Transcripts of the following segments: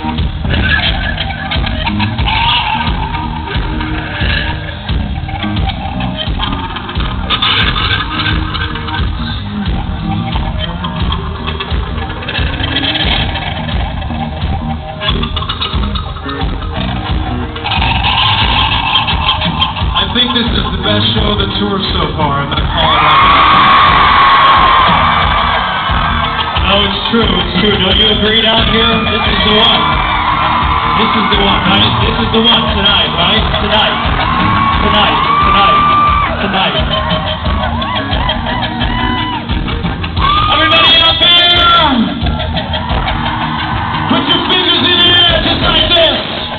I think this is the best show of the tour so far. I'm gonna call it out. Oh, it's true, it's true. Don't you agree down here? This is the one. This is the one, right? This is the one tonight, right? Tonight. Everybody up here! Put your fingers in the air just like this!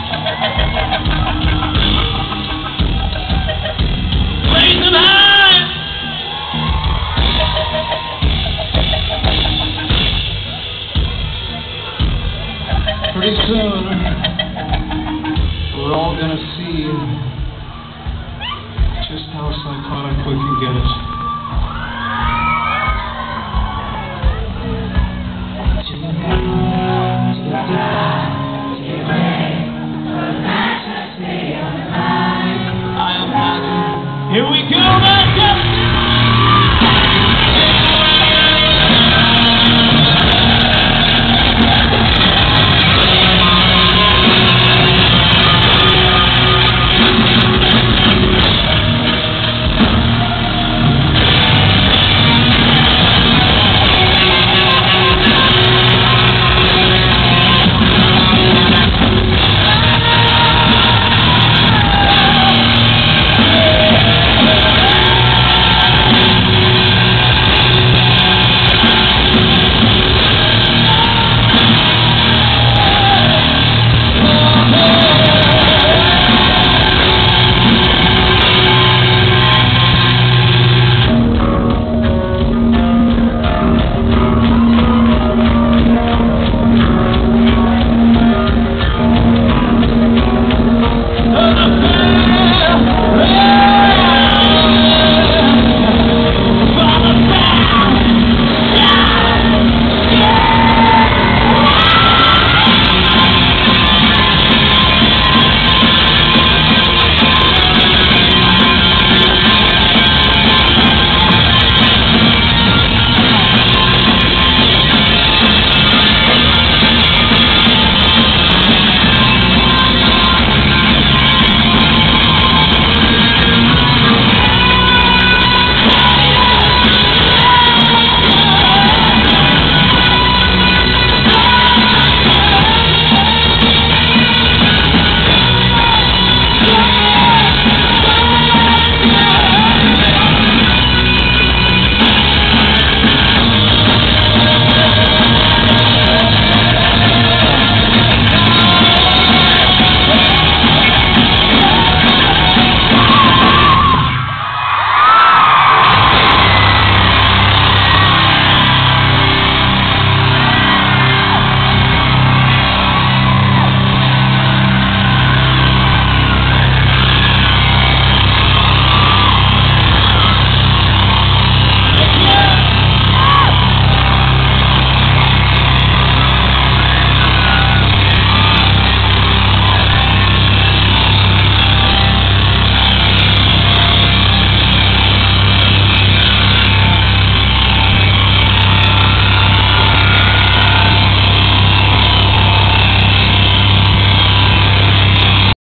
Raise them high! Pretty soon, we're all gonna see just how psychotic we can get it.